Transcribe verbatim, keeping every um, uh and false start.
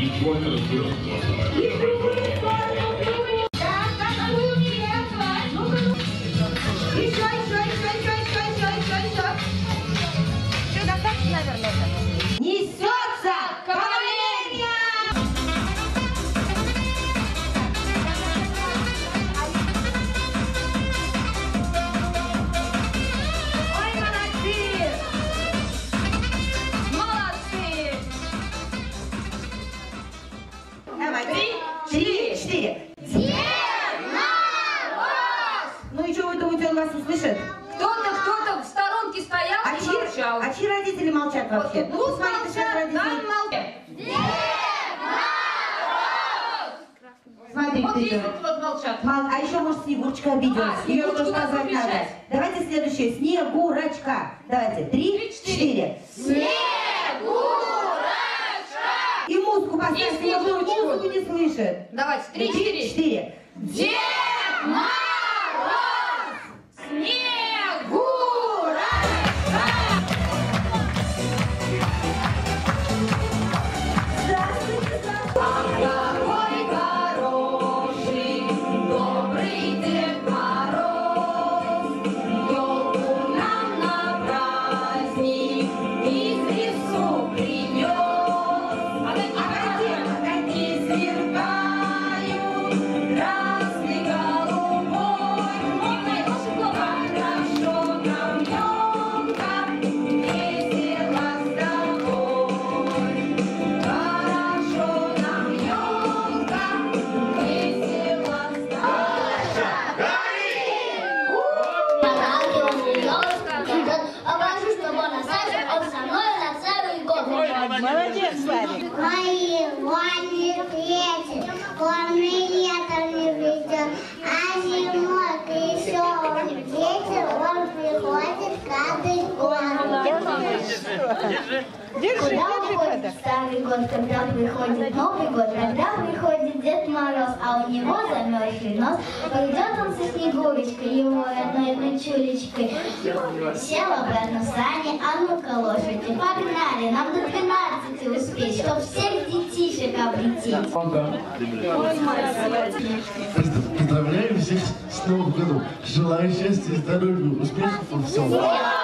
Ничего не разберет. Еще, еще, еще, еще, еще, еще, еще, еще. Все, достаточно, наверное. Несется кавалерия! Ой, молодцы! Молодцы! Давай, три, четыре, четыре. Дед Мороз! Ну и что вы думаете, он вас не слышит? Кто-то, кто-то в сторонке стоял А и чьи, молчал. а чьи родители молчат вообще? Ну, посмотрите, что молчат, родители. там молчат. Смотри, Вот ты здесь идёшь. вот, вот молчат. Мал- А еще, может, Снегурочка обиделась. А, Ее Снегурочку тоже надо позвать надо. включать. Давайте следующее. Снегурочка. Давайте. Три, Три, четыре. четыре. Снегурочка! И музыку поставьте. И Снегурочку. Музыку не слышит. Давайте, три, четыре. четыре. Дед Мороз! Снегурочка! Какой хороший, добрый Дед Мороз, елку нам на праздник из лесу принес. А какие сверкают красный, голубой, хорошо нам елка, весело с тобой. Хорошо нам елка, весело с тобой. Обожу, чтобы он остался, он со мной на целый год. Молодец, Славик. Мои ванны ветер, он меня там не ведет, а зимой веселый ветер, он приходит каждый год. Держи, держи, Куда держи, уходит подарок. старый год, когда приходит Новый год, когда приходит Дед Мороз, а у него замерзший нос, пойдет он со Снегурочкой, его родной дочулечкой. Сел обратно в сани, а ну-ка лошади, погнали, нам до двенадцати успеть, чтоб всех детишек облететь. Поздравляем всех с Новым годом. Желаю счастья, здоровья, успехов во всем.